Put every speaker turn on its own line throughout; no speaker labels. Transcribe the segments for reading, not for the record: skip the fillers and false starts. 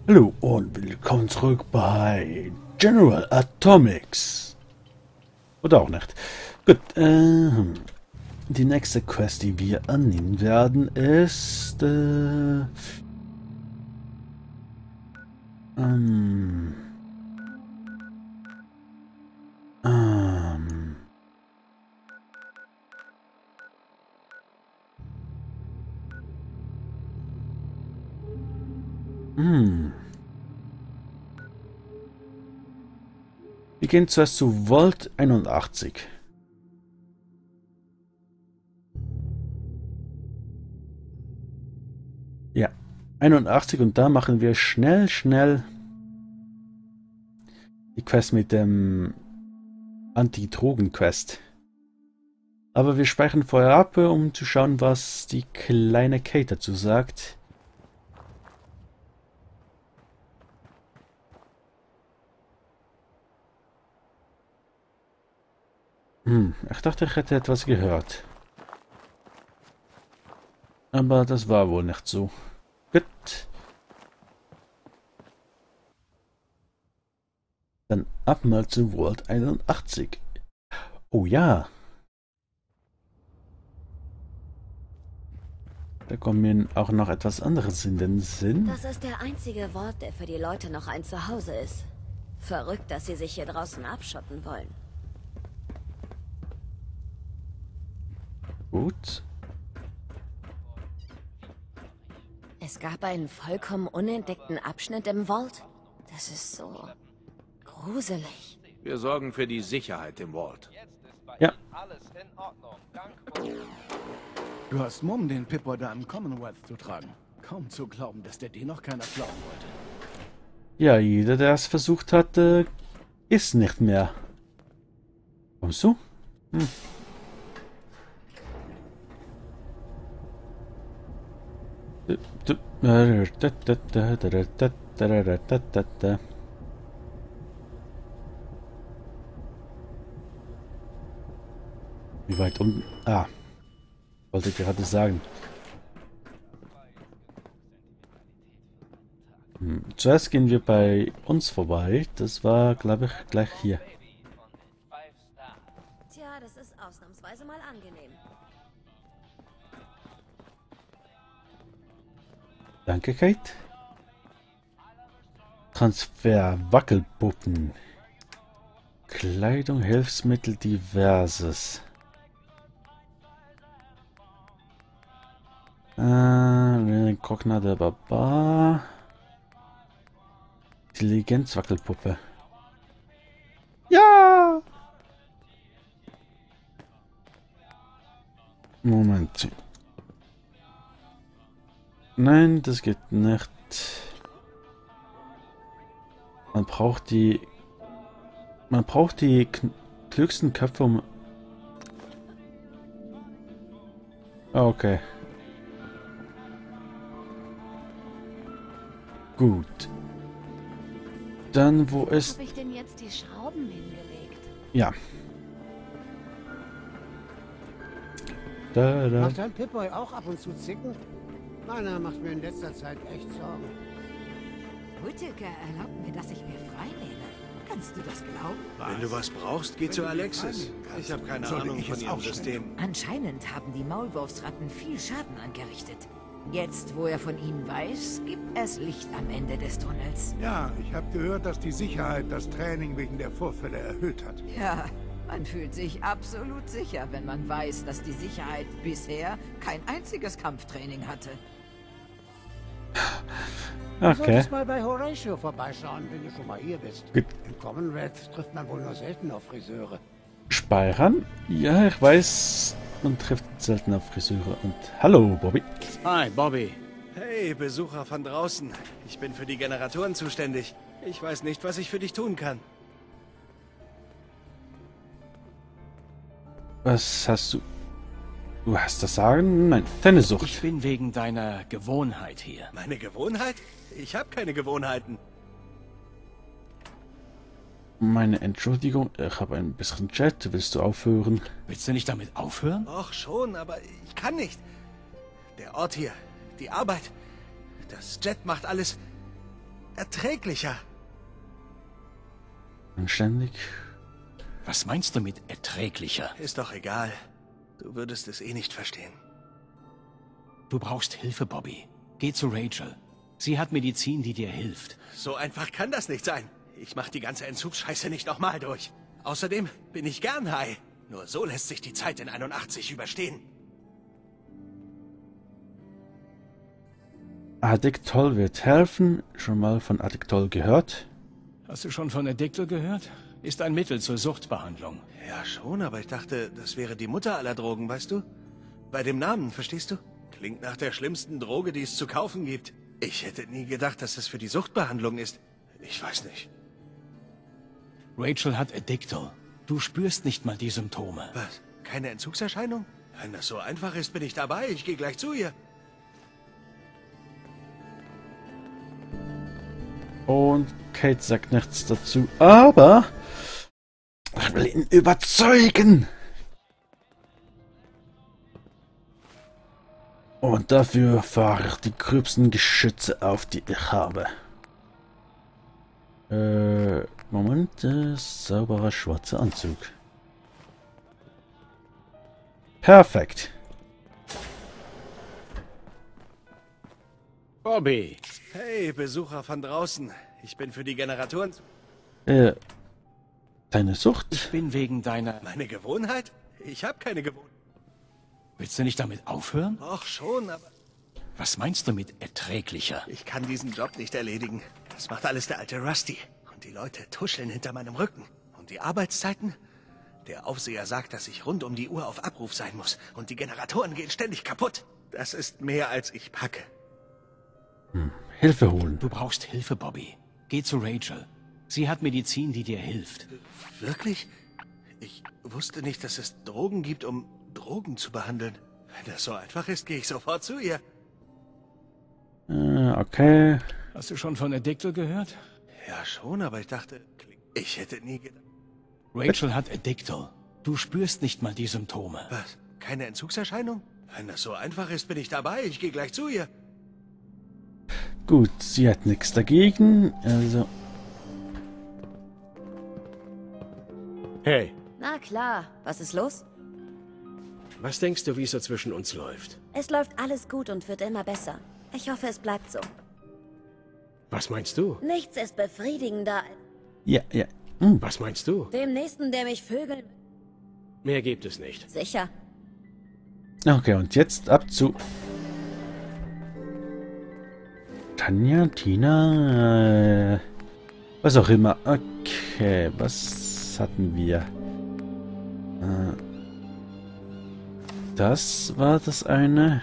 Hallo und willkommen zurück bei General Atomics. Oder auch nicht. Gut, die nächste Quest, die wir annehmen werden, ist wir gehen zuerst zu Vault 81. Ja, 81 und da machen wir schnell die Quest mit dem Anti-Drogen-Quest. Aber wir speichern vorher ab, um zu schauen, was die kleine Kate dazu sagt. Ich dachte, ich hätte etwas gehört. Aber das war wohl nicht so. Gut. Dann ab mal zu Vault 81. Oh ja. Da kommt mir auch noch etwas anderes in den Sinn.
Das ist der einzige Vault, der für die Leute noch ein Zuhause ist. Verrückt, dass sie sich hier draußen abschotten wollen.
Gut.
Es gab einen vollkommen unentdeckten Abschnitt im Vault. Das ist so gruselig.
Wir sorgen für die Sicherheit im Vault.
Ja.
Du hast Mumm, den Pip-Boy da im Commonwealth zu tragen. Kaum zu glauben, dass der dir noch keiner klauen wollte.
Ja, jeder, der es versucht hat, ist nicht mehr. Kommst du? Wie weit unten? Ah, wollte ich gerade sagen. Zuerst gehen wir bei uns vorbei. Das war, glaube ich, gleich hier.
Tja, das ist ausnahmsweise mal angenehm.
Danke, Kate. Transfer, Wackelpuppen. Kleidung, Hilfsmittel, diverses. Krogner der Barbar. Intelligenzwackelpuppe. Ja! Moment. Nein, das geht nicht. Man braucht die klügsten Köpfe, um... Okay. Gut. Dann, wo ist...
Habe ich denn jetzt die Schrauben hingelegt?
Ja. Da.
Macht dein Pip-Boy auch ab und zu zicken? Meiner macht mir in letzter Zeit echt Sorgen.
Whittaker erlaubt mir, dass ich mir frei nehme. Kannst du das glauben?
Wenn du was brauchst, geh zu Alexis. Ich habe keine Ahnung von ihrem System.
Anscheinend haben die Maulwurfsratten viel Schaden angerichtet. Jetzt, wo er von ihnen weiß, gibt es Licht am Ende des Tunnels.
Ja, ich habe gehört, dass die Sicherheit das Training wegen der Vorfälle erhöht hat.
Ja, man fühlt sich absolut sicher, wenn man weiß, dass die Sicherheit bisher kein einziges Kampftraining hatte.
Du
Okay.
solltest mal bei Horatio vorbeischauen, wenn du schon mal hier bist.
Gut.
Im Commonwealth trifft man wohl nur selten auf Friseure.
Speichern? Ja, ich weiß, man trifft selten auf Friseure. Und hallo, Bobby.
Hi, Bobby.
Hey, Besucher von draußen. Ich bin für die Generatoren zuständig. Ich weiß nicht, was ich für dich tun kann.
Was hast du... Du hast das Sagen? Nein, deine Sucht.
Ich bin wegen deiner Gewohnheit hier.
Meine Gewohnheit? Ich habe keine Gewohnheiten.
Meine Entschuldigung, ich habe ein bisschen Chat. Willst du aufhören?
Willst du nicht damit aufhören?
Och schon, aber ich kann nicht. Der Ort hier, die Arbeit, das Jet macht alles... erträglicher.
Anständig.
Was meinst du mit erträglicher?
Ist doch egal. Du würdest es eh nicht verstehen.
Du brauchst Hilfe, Bobby. Geh zu Rachel. Sie hat Medizin, die dir hilft.
So einfach kann das nicht sein. Ich mach die ganze Entzugsscheiße nicht nochmal durch. Außerdem bin ich gern high. Nur so lässt sich die Zeit in 81 überstehen.
Addictol wird helfen. Schon mal von Addictol gehört?
Hast du schon von Addictol gehört? Ist ein Mittel zur Suchtbehandlung.
Ja schon, aber ich dachte, das wäre die Mutter aller Drogen, weißt du? Bei dem Namen, verstehst du? Klingt nach der schlimmsten Droge, die es zu kaufen gibt. Ich hätte nie gedacht, dass es für die Suchtbehandlung ist. Ich weiß nicht.
Rachel hat Addictol. Du spürst nicht mal die Symptome.
Was? Keine Entzugserscheinung? Wenn das so einfach ist, bin ich dabei. Ich gehe gleich zu ihr.
Und Kate sagt nichts dazu, aber ich will ihn überzeugen. Und dafür fahre ich die gröbsten Geschütze auf, die ich habe. Moment, sauberer schwarzer Anzug. Perfekt.
Bobby!
Hey, Besucher von draußen. Ich bin für die Generatoren...
Deine Sucht?
Ich bin wegen deiner...
Meine Gewohnheit? Ich habe keine Gewohnheit.
Willst du nicht damit aufhören?
Doch schon, aber...
Was meinst du mit erträglicher?
Ich kann diesen Job nicht erledigen. Das macht alles der alte Rusty. Und die Leute tuscheln hinter meinem Rücken. Und die Arbeitszeiten? Der Aufseher sagt, dass ich rund um die Uhr auf Abruf sein muss. Und die Generatoren gehen ständig kaputt. Das ist mehr, als ich packe.
Hilfe holen.
Du brauchst Hilfe, Bobby. Geh zu Rachel. Sie hat Medizin, die dir hilft.
Wirklich? Ich wusste nicht, dass es Drogen gibt, um Drogen zu behandeln. Wenn das so einfach ist, gehe ich sofort zu ihr.
Okay.
Hast du schon von Addictol gehört?
Ja schon, aber ich dachte... Ich hätte nie gedacht...
Rachel hat Addictol. Du spürst nicht mal die Symptome.
Was? Keine Entzugserscheinung? Wenn das so einfach ist, bin ich dabei. Ich gehe gleich zu ihr.
Gut, sie hat nichts dagegen, also...
Hey,
Na klar, was ist los?
was denkst du, wie es so zwischen uns läuft?
Es läuft alles gut und wird immer besser. Ich hoffe, es bleibt so.
Was meinst du?
Nichts ist befriedigender als
Ja.
Was meinst du?
dem Nächsten, der mich vögeln...
Mehr gibt es nicht.
Sicher.
Okay, und jetzt ab zu... Tanja, Tina, was auch immer. Okay, was hatten wir? Das war das eine.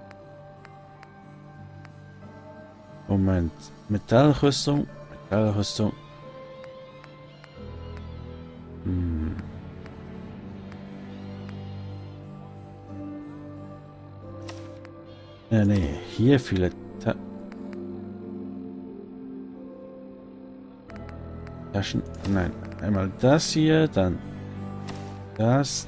Moment. Metallrüstung. Ja, nee, hier viele Taschen. Nein, einmal das hier, dann das.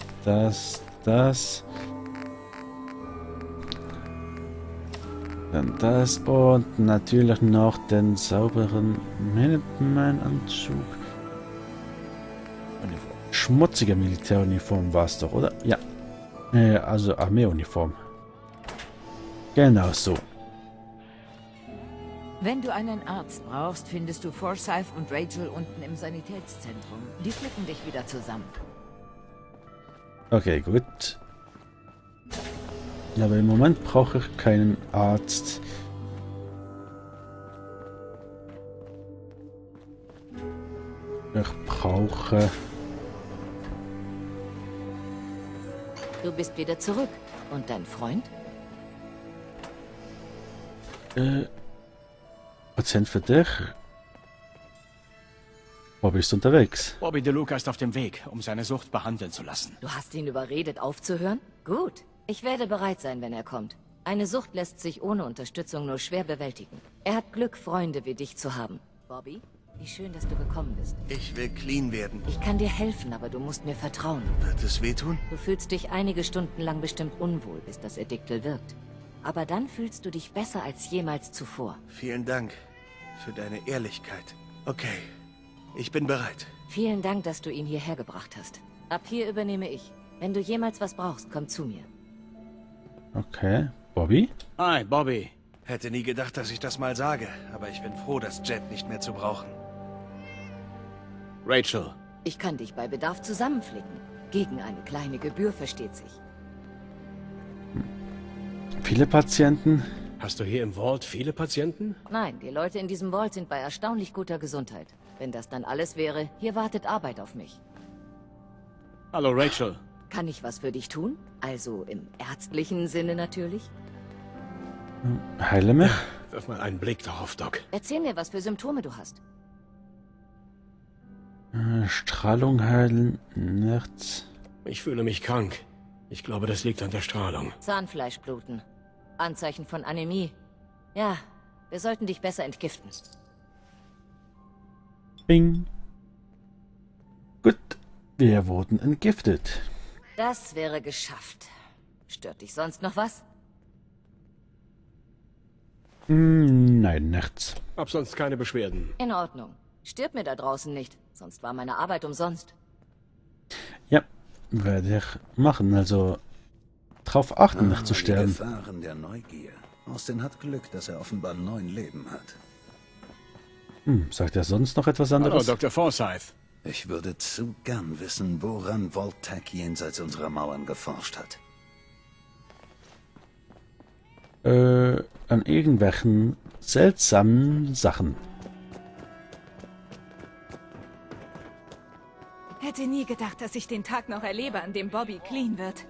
Dann das und natürlich noch den sauberen Minuteman-Anzug. Schmutzige Militäruniform war es doch, oder? Ja. Also Armeeuniform. Genau so.
Wenn du einen Arzt brauchst, findest du Forsyth und Rachel unten im Sanitätszentrum. Die flicken dich wieder zusammen.
Okay, gut. Aber im Moment brauche ich keinen Arzt. Ich brauche...
Du bist wieder zurück. Und dein Freund?
Patient für dich. Bobby ist unterwegs.
Bobby DeLuca ist auf dem Weg, um seine Sucht behandeln zu lassen.
Du hast ihn überredet, aufzuhören? Gut. Ich werde bereit sein, wenn er kommt. Eine Sucht lässt sich ohne Unterstützung nur schwer bewältigen. Er hat Glück, Freunde wie dich zu haben. Bobby, wie schön, dass du gekommen bist.
Ich will clean werden.
Ich kann dir helfen, aber du musst mir vertrauen.
Wird es wehtun?
Du fühlst dich einige Stunden lang bestimmt unwohl, bis das Addictol wirkt. Aber dann fühlst du dich besser als jemals zuvor.
Vielen Dank. für deine Ehrlichkeit. Okay, ich bin bereit.
Vielen Dank, dass du ihn hierher gebracht hast. Ab hier übernehme ich. Wenn du jemals was brauchst, komm zu mir.
Okay. Bobby?
Hi, Bobby.
Hätte nie gedacht, dass ich das mal sage, aber ich bin froh, das Jet nicht mehr zu brauchen.
Rachel.
Ich kann dich bei Bedarf zusammenflicken. Gegen eine kleine Gebühr, versteht sich.
Viele Patienten?
Hast du hier im Vault viele Patienten?
Nein, die Leute in diesem Vault sind bei erstaunlich guter Gesundheit. Wenn das dann alles wäre, hier wartet Arbeit auf mich.
Hallo, Rachel.
Kann ich was für dich tun? Also im ärztlichen Sinne natürlich.
Heile mich?
Wirf mal einen Blick darauf, Doc.
Erzähl mir, was für Symptome du hast.
Strahlung heilen, nichts.
Ich fühle mich krank. Ich glaube, das liegt an der Strahlung.
Zahnfleischbluten. Anzeichen von Anämie. Ja, wir sollten dich besser entgiften.
Bing. Gut, wir wurden entgiftet.
Das wäre geschafft. Stört dich sonst noch was?
Nein, nichts.
Hab sonst keine Beschwerden.
In Ordnung. Stirb mir da draußen nicht, sonst war meine Arbeit umsonst.
Ja, werde ich machen. Also drauf achten, nicht zu
Die
sterben.
Gefahren der Neugier. Austin hat Glück, dass er offenbar 9 Leben hat.
Sagt er sonst noch etwas
Hallo,
anderes?
Dr. Forsyth.
Ich würde zu gern wissen, woran Vault-Tec jenseits unserer Mauern geforscht hat.
An irgendwelchen seltsamen Sachen.
Hätte nie gedacht, dass ich den Tag noch erlebe, an dem Bobby clean wird.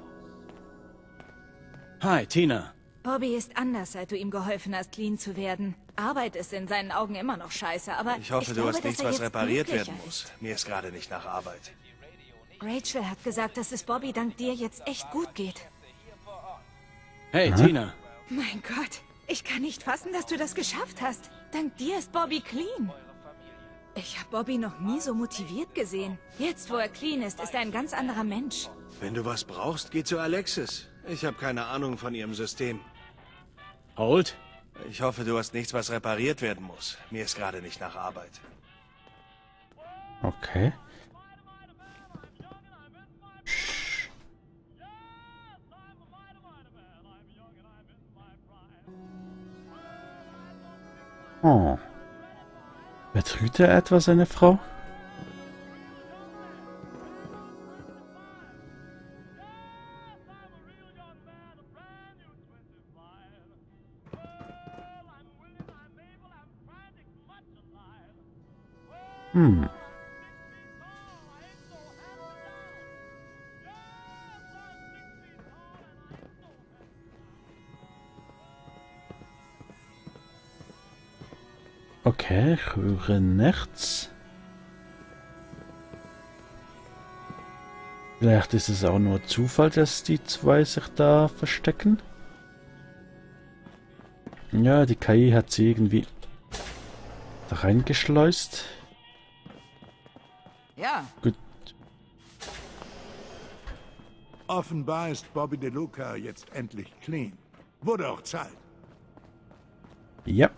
Hi, Tina.
Bobby ist anders, seit du ihm geholfen hast, clean zu werden. Arbeit ist in seinen Augen immer noch scheiße, aber
Ich hoffe, du
glaube,
hast nichts,
dass er
was
jetzt
repariert
glücklicher
werden muss. Mir ist gerade nicht nach Arbeit.
ist. Rachel hat gesagt, dass es Bobby dank dir jetzt echt gut geht.
Hey, Tina.
Mein Gott, ich kann nicht fassen, dass du das geschafft hast. Dank dir ist Bobby clean. Ich habe Bobby noch nie so motiviert gesehen. Jetzt, wo er clean ist, ist er ein ganz anderer Mensch.
Wenn du was brauchst, geh zu Alexis. Ich habe keine Ahnung von ihrem System.
Holt?
Ich hoffe, du hast nichts, was repariert werden muss. Mir ist gerade nicht nach Arbeit.
Okay. Oh. Betrügt er etwa seine Frau? Okay, ich höre nichts. Vielleicht ist es auch nur Zufall, dass die zwei sich da verstecken. Ja, die KI hat sie irgendwie da reingeschleust.
Ja,
Gut.
Offenbar ist Bobby DeLuca jetzt endlich clean. Wurde auch Zeit.
Ja.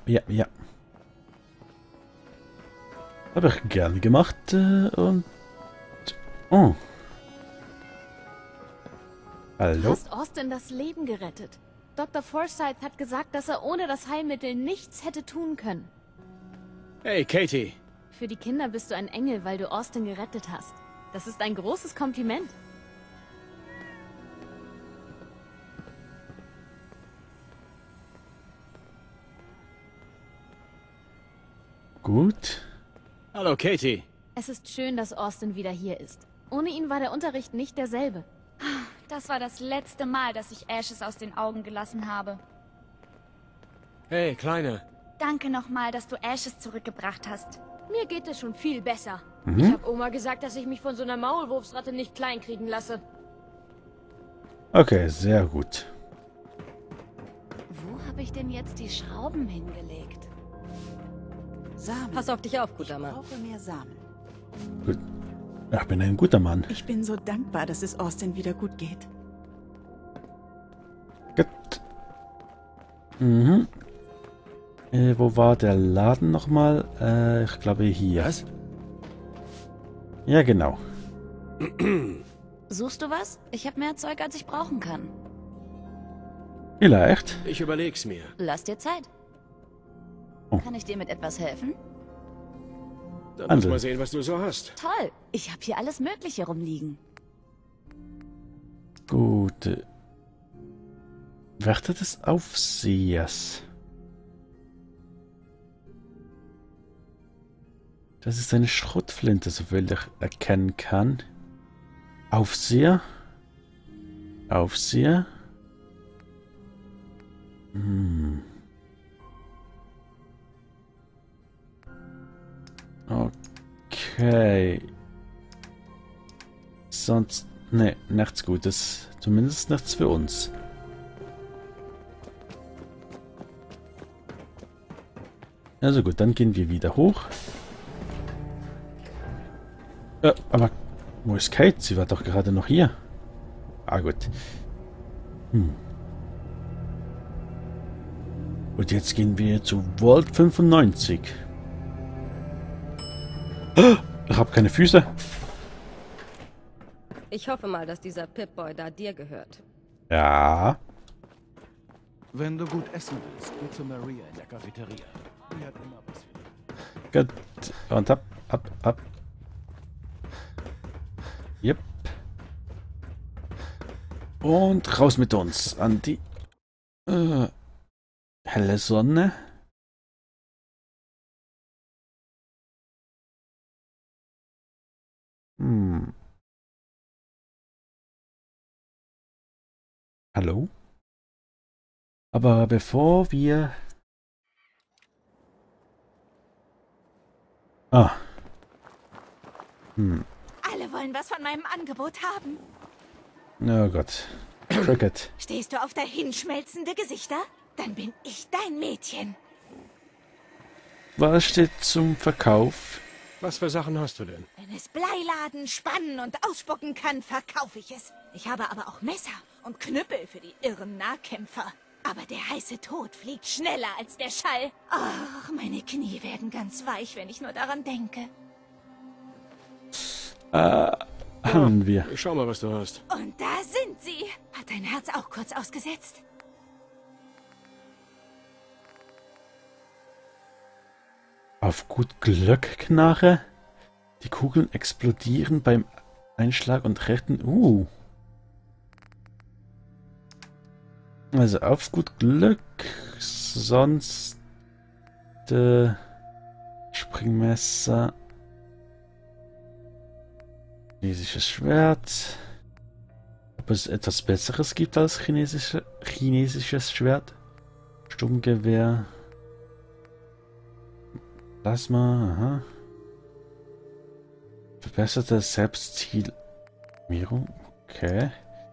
Habe ich gerne gemacht und... Oh.
Du
Hallo?
hast Austin das Leben gerettet. Dr. Forsyth hat gesagt, dass er ohne das Heilmittel nichts hätte tun können.
Hey, Katie.
Für die Kinder bist du ein Engel, weil du Austin gerettet hast. Das ist ein großes Kompliment.
Gut.
Hallo, Katie.
Es ist schön, dass Austin wieder hier ist. Ohne ihn war der Unterricht nicht derselbe.
Das war das letzte Mal, dass ich Ashes aus den Augen gelassen habe.
Hey, Kleine.
Danke nochmal, dass du Ashes zurückgebracht hast.
Mir geht es schon viel besser.
Mhm.
Ich habe Oma gesagt, dass ich mich von so einer Maulwurfsratte nicht kleinkriegen lasse.
Okay, sehr gut.
Wo habe ich denn jetzt die Schrauben hingelegt?
Samen.
Pass auf dich auf, guter Mann.
Ich brauche mehr Samen.
Gut. Ich bin ein guter Mann.
Ich bin so dankbar, dass es Austin wieder gut geht.
Gut. Mhm. Wo war der Laden nochmal? Ich glaube hier.
Was?
Ja, genau.
Suchst du was? Ich habe mehr Zeug, als ich brauchen kann.
Vielleicht.
Ich überleg's mir.
Lass dir Zeit.
Oh.
Kann ich dir mit etwas helfen?
Dann muss mal sehen, was du so hast.
Toll. Ich habe hier alles Mögliche rumliegen.
Gut. Werte des Aufsehers. Das ist eine Schrotflinte, soviel ich erkennen kann. Aufseher. Aufseher. Okay. Sonst... Ne, nichts Gutes. Zumindest nichts für uns. Also gut, dann gehen wir wieder hoch. Aber wo ist Kate? Sie war doch gerade noch hier. Ah, gut. Und jetzt gehen wir zu Vault 95. Ich habe keine Füße.
Ich hoffe mal, dass dieser Pip-Boy da dir gehört.
Ja.
Wenn du gut essen willst, geh zu Maria in der Cafeteria. Die hat immer was für dich.
Gut. Und ab. Yep. Und raus mit uns an die helle Sonne. Hallo? Aber bevor wir... Ah.
Alle wollen was von meinem Angebot haben.
Oh Gott. Cricket.
Stehst du auf dahinschmelzende Gesichter? Dann bin ich dein Mädchen.
Was steht zum Verkauf?
Was für Sachen hast du denn?
Wenn es Bleiladen spannen und ausspucken kann, verkaufe ich es. Ich habe aber auch Messer und Knüppel für die irren Nahkämpfer. Aber der heiße Tod fliegt schneller als der Schall. Ach, meine Knie werden ganz weich, wenn ich nur daran denke.
Haben wir.
Ich schau mal, was du hast.
Und da sind sie. Hat dein Herz auch kurz ausgesetzt?
Auf gut Glück, Knarre. Die Kugeln explodieren beim Einschlag und retten... Also auf gut Glück. Sonst... Springmesser. Chinesisches Schwert. Ob es etwas Besseres gibt als chinesisches Schwert? Sturmgewehr. Plasma, aha. Verbesserte Selbstzielmierung. Okay.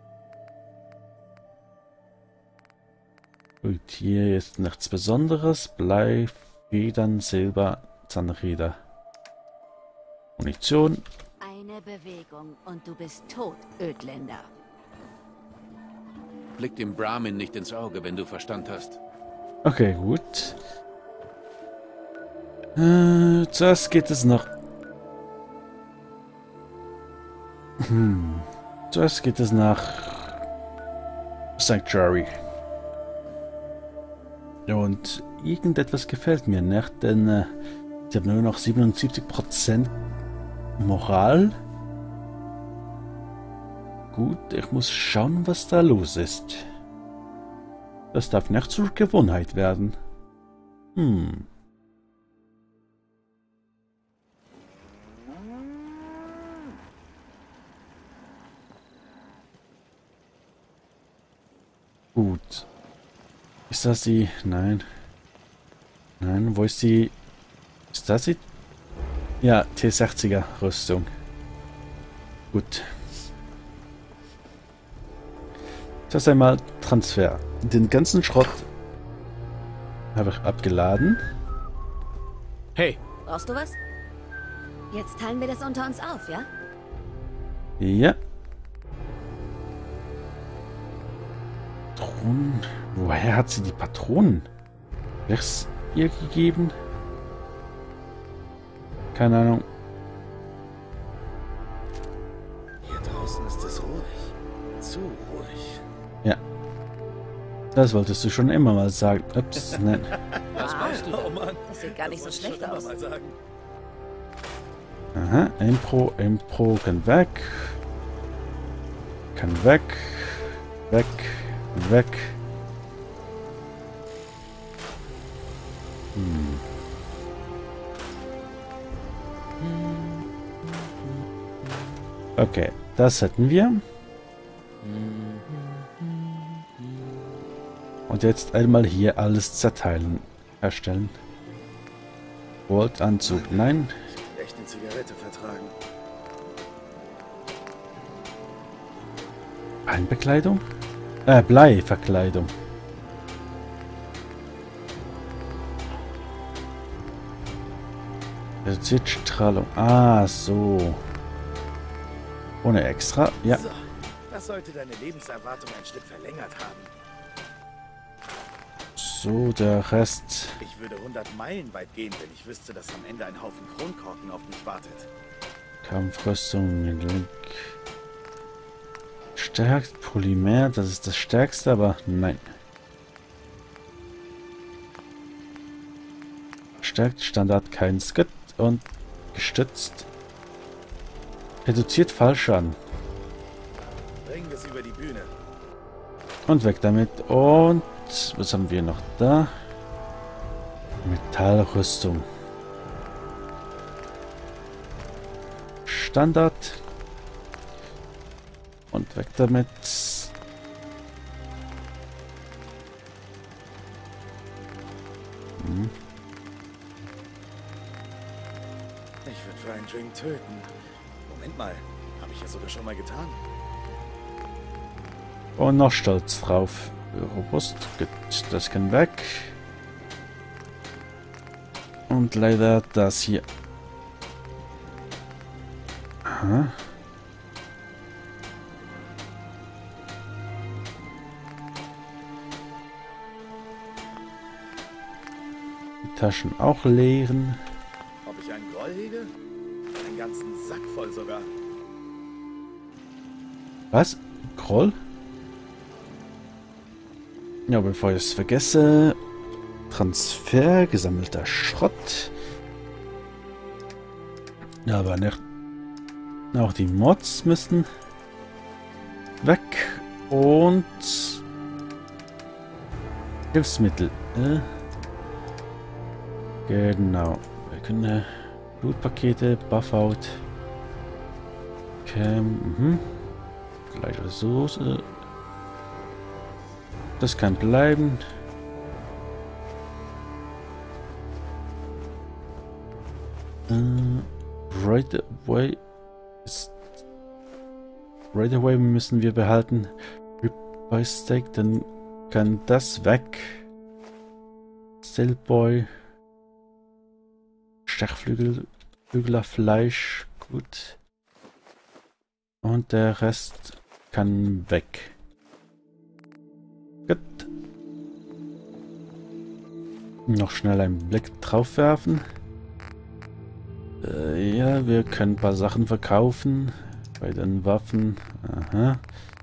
Gut, hier ist nichts Besonderes. Blei, Federn, Silber, Zahnräder. Munition.
Eine Bewegung und du bist tot, Ödländer.
Blick dem Brahmin nicht ins Auge, wenn du Verstand hast.
Okay, gut. Zuerst geht es nach... Zuerst geht es nach... Sanctuary. Und irgendetwas gefällt mir nicht, denn ich habe nur noch 77% Moral. Gut, ich muss schauen, was da los ist. Das darf nicht zur Gewohnheit werden. Gut. Ist das sie? Nein. Nein, wo ist sie? Ist das sie? Ja, T60er Rüstung. Gut. Das einmal Transfer. Den ganzen Schrott habe ich abgeladen.
Hey.
Brauchst du was? Jetzt teilen wir das unter uns auf, ja?
Ja. Patronen. Woher hat sie die Patronen? ihr gegeben? Keine Ahnung.
Hier draußen ist es ruhig. Zu ruhig.
Ja. Das wolltest du schon immer mal sagen. Ups, nein.
Was machst du? Oh Mann. Das sieht gar nicht so schlecht aus.
Aha, Impro kann weg. Kann weg. Weg. Weg. Okay, das hätten wir. Und jetzt einmal hier alles zerteilen. Herstellen. Voltanzug, nein.
Ich will echt eine Zigarette vertragen.
Beinbekleidung? Bleiverkleidung. Reduziert Strahlung. Ah, so. Ohne extra, ja.
So, das sollte deine Lebenserwartung ein Stück verlängert haben.
So, der Rest.
Ich würde 100 Meilen weit gehen, wenn ich wüsste, dass am Ende ein Haufen Kronkorken auf mich wartet.
Kampfrüstung, Link. Stärkt Polymer, das ist das stärkste, aber nein. Stärkt Standard kein Skit und gestützt. Reduziert Fallschaden.
Bringen wir es über die Bühne.
Und weg damit. Und was haben wir noch da? Metallrüstung. Standard. Und weg damit.
Ich würde für einen Drink töten. Moment mal, habe ich ja sogar schon mal getan.
Und noch stolz drauf. Robust. Gut, das kann weg. Und leider das hier. Aha. Die Taschen auch leeren.
Ob ich einen Groll hege? Einen ganzen Sack voll sogar.
Was? Groll? Ja, bevor ich es vergesse. Transfer, gesammelter Schrott. Ja, aber nicht. Auch die Mods müssen weg. Und Hilfsmittel. Genau. Wir können Blutpakete, Buffout. Okay, gleiche Ressource. Das kann bleiben. Right away ist. Right away müssen wir behalten. Ribeye Steak, dann kann das weg. Stillboy. Stechflügelerfleisch. Gut. Und der Rest kann weg. Gut. Noch schnell einen Blick drauf werfen. Ja, wir können ein paar Sachen verkaufen. Bei den Waffen. Aha.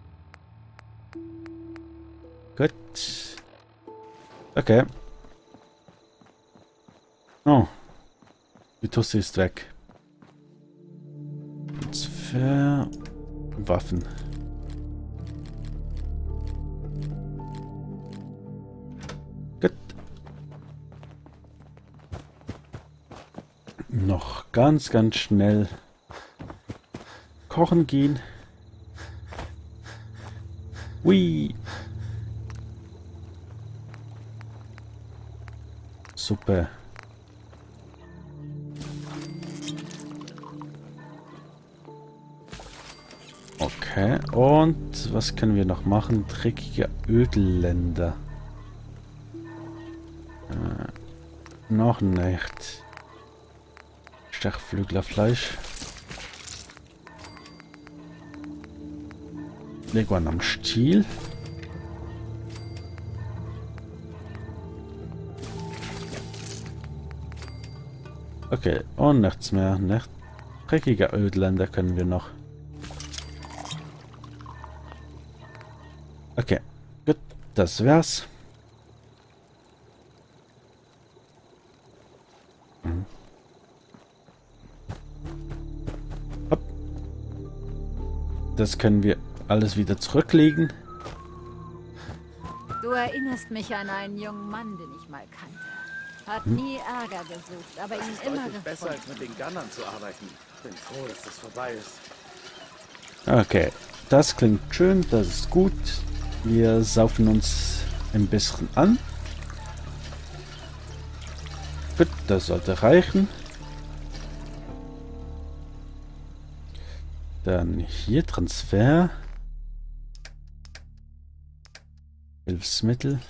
Gut. Okay. Oh. Die Tusse ist weg. Transfer. Waffen. Gut. Noch ganz schnell kochen gehen. Hui. Super. Okay, und was können wir noch machen? Dreckige Ödländer. Noch nicht. Stechflüglerfleisch. Leguan am Stiel. Okay, und nichts mehr. Nicht dreckiger Ödländer können wir noch. Okay, gut, das wär's. Hopp. Das können wir alles wieder zurücklegen.
Du erinnerst mich an einen jungen Mann, den ich mal kannte. Hat nie Ärger gesucht, aber ihn immer gefunden.
Besser als mit den Gunnern zu arbeiten. Bin froh, dass das vorbei ist.
Okay, das klingt schön, das ist gut. Wir saufen uns ein bisschen an. Gut, das sollte reichen. Dann hier Transfer. Hilfsmittel.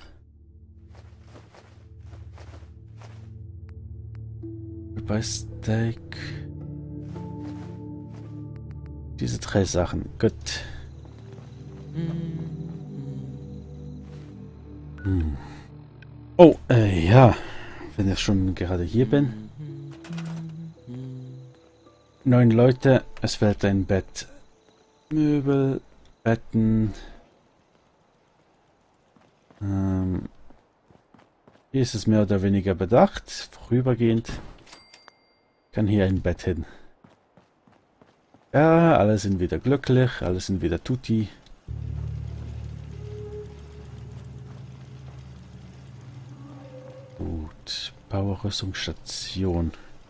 Bei Steak. Diese 3 Sachen. Gut. Oh, ja. Wenn ich schon gerade hier bin. 9 Leute. Es fehlt ein Bett. Möbel. Betten. Hier ist es mehr oder weniger bedacht. Vorübergehend. Kann hier ein Bett hin. Ja, alle sind wieder glücklich. Alle sind wieder tutti. Gut. Powerrüstungsstation.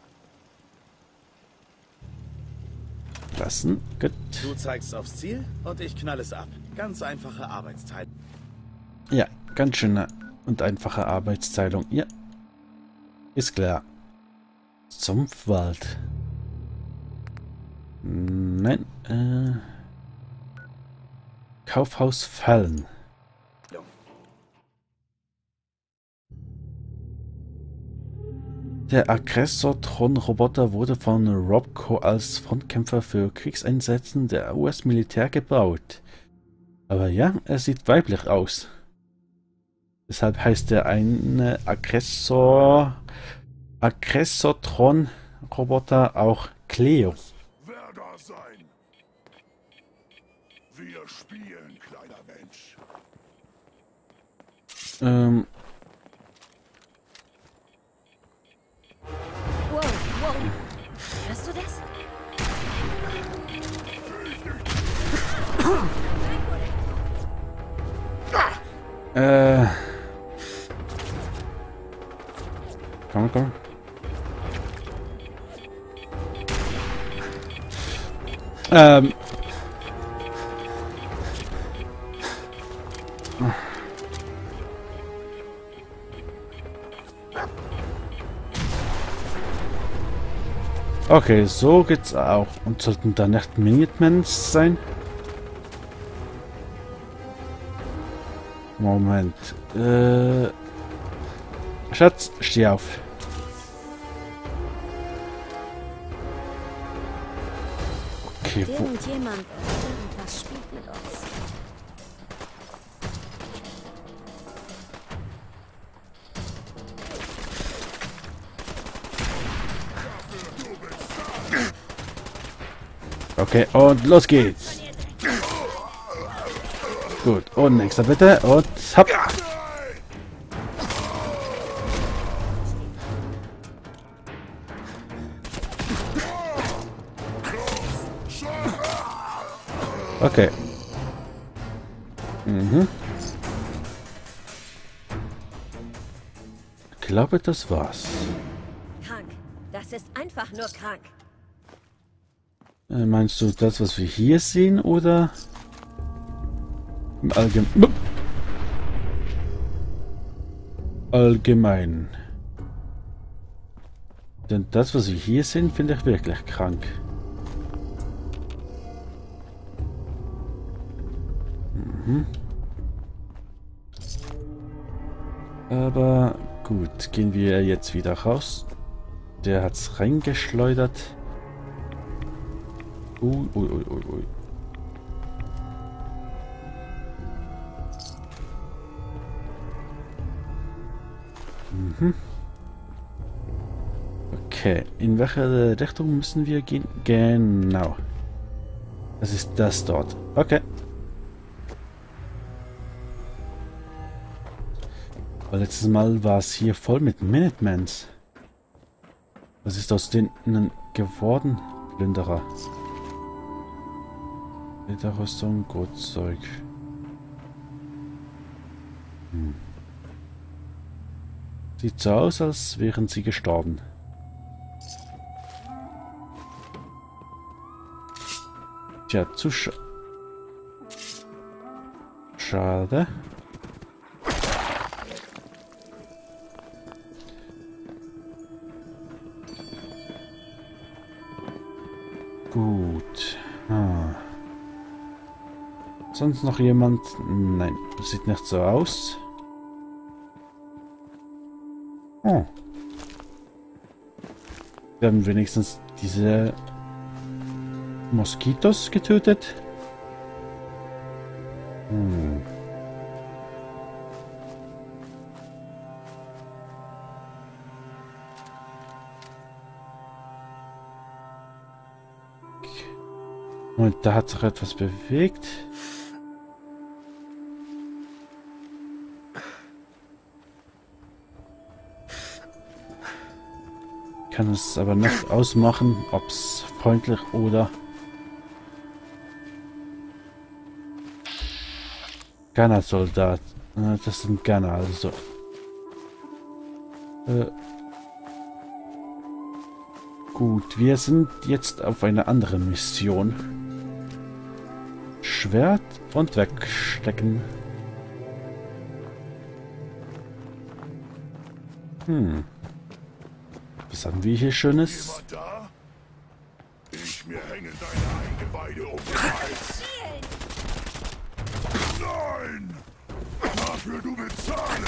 Lassen. Gut.
Du zeigst aufs Ziel und ich knall es ab. Ganz einfache Arbeitsteilung.
Ja, ganz schöne und einfache Arbeitsteilung. Ja. Ist klar. Sumpfwald. Nein. Kaufhaus Fallen. Der Aggressor-Tron-Roboter wurde von Robco als Frontkämpfer für Kriegseinsätzen der US-Militär gebaut. Aber ja, er sieht weiblich aus. Deshalb heißt er eine Aggressor-Tron-Roboter auch Cleo.
Wer da sein? Wir spielen, kleiner Mensch.
Wow, wow. Hörst du das?
Komm. Okay, so geht's auch. Und sollten da nicht Minitmans sein? Moment. Schatz, steh auf. Okay, wo?
Irgendjemand irgendwas spielt mit uns.
Okay, und los geht's. Gut, und nächster bitte. Und hopp. Okay. Ich glaube, das war's.
Krank. Das ist einfach nur krank.
Meinst du das, was wir hier sehen, oder im Allgemeinen? Denn das, was wir hier sehen, finde ich wirklich krank. Aber gut, gehen wir jetzt wieder raus. Der hat's reingeschleudert. Ui. Okay, in welche Richtung müssen wir gehen? Genau. Das ist das dort. Okay. Weil letztes Mal war es hier voll mit Minutemans. Was ist aus denen geworden? Plünderer. Lederrüstung, Gutzeug. Sieht so aus, als wären sie gestorben. Tja, zu schade. Gut. Sonst noch jemand? Nein, das sieht nicht so aus. Oh. Wir haben wenigstens diese Moskitos getötet. Und da hat sich etwas bewegt. Ich kann es aber nicht ausmachen, ob es freundlich oder Ghana-Soldat. Das sind Ghana, also. Gut, wir sind jetzt auf einer anderen Mission. Schwert und wegstecken. Was haben wir hier Schönes?
Ich mir hängen deine Eingeweide um den Hals. Nein! Dafür du bezahlen!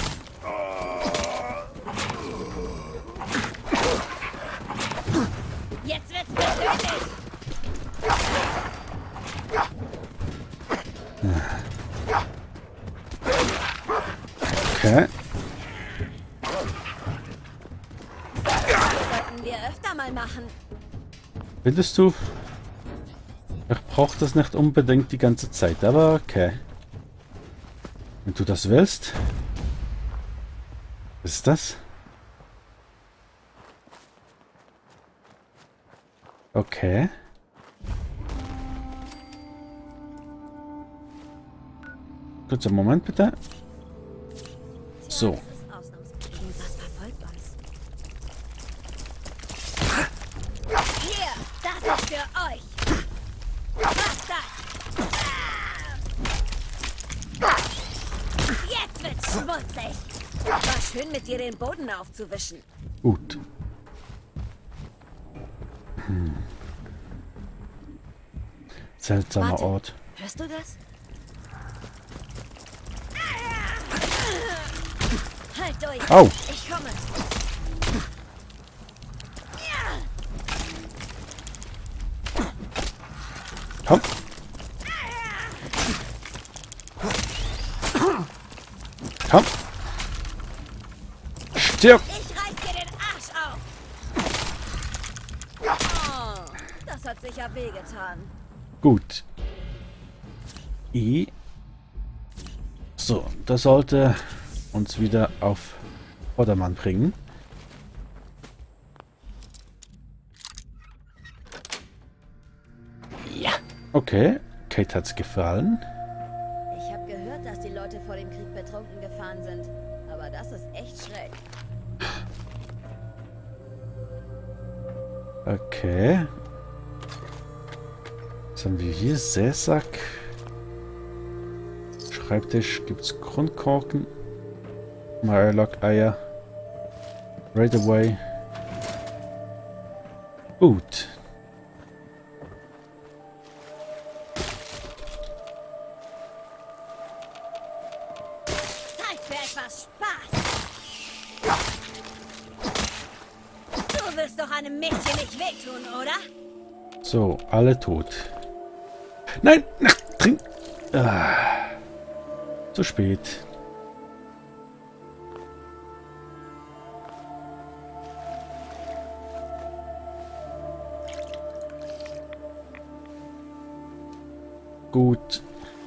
Jetzt wird's persönlich!
Okay.
Sollten wir öfter mal machen.
Findest du? Ich brauche das nicht unbedingt die ganze Zeit, aber okay. Wenn du das willst. Was ist das? Okay. Kurzer Moment bitte. So.
Das verfolgt uns. Hier, das ist für euch. Was das? Jetzt wird's schmutzig. War schön, mit dir den Boden aufzuwischen.
Gut. Seltsamer Ort.
Hörst du das? Halt durch.
Au.
Ich komme.
Komm. Komm. Stirb.
Ich reiß dir den Arsch auf. Oh, das hat sicher wehgetan.
Gut. So, das sollte uns wieder auf Vordermann bringen. Ja. Okay, Kate hat's gefallen.
Ich habe gehört, dass die Leute vor dem Krieg betrunken gefahren sind. Aber das ist echt schräg.
Okay. Was haben wir hier? Seesack. Schreibtisch gibt's Grundkorken. Meyerlock-Eier. Right away. Gut.
Zeit für etwas Spaß. Du wirst doch einem Mädchen nicht wehtun, oder?
So, alle tot. Nein! Trink! Zu spät. Gut.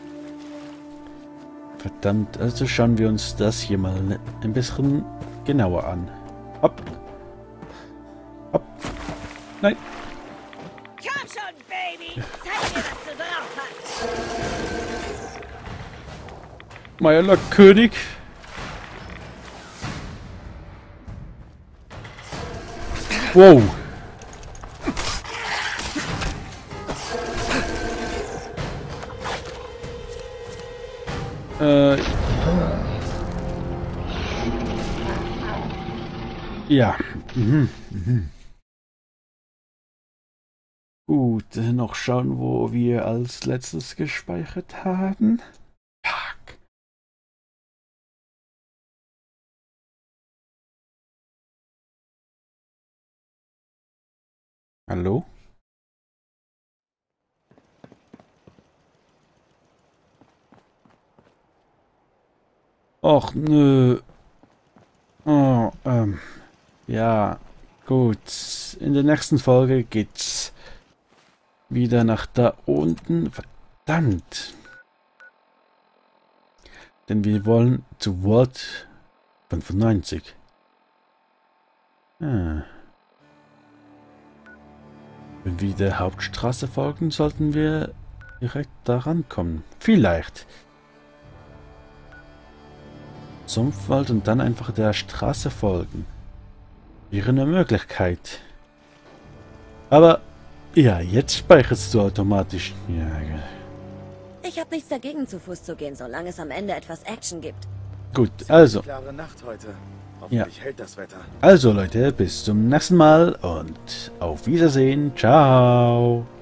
Verdammt, also schauen wir uns das hier mal ein bisschen genauer an. Hopp. Hopp. Nein.
Komm schon, Baby! Zeig mir, was du drauf hast!
Meierler König. Wow. Ja. Gut, noch schauen, wo wir als letztes gespeichert haben. Fuck. Hallo? Och, nö. Oh, ja, gut. In der nächsten Folge geht's wieder nach da unten. Verdammt. Denn wir wollen zu Vault 95. Ah. Wenn wir der Hauptstraße folgen, sollten wir direkt daran kommen. Vielleicht. Sumpfwald und dann einfach der Straße folgen. Wäre eine Möglichkeit. Aber, ja, jetzt speicherst du automatisch. Ja.
Ich habe nichts dagegen, zu Fuß zu gehen, solange es am Ende etwas Action gibt.
Gut, also.
Klare Nacht heute.
Ja.
Hoffentlich hält das Wetter.
Also Leute, bis zum nächsten Mal und auf Wiedersehen. Ciao.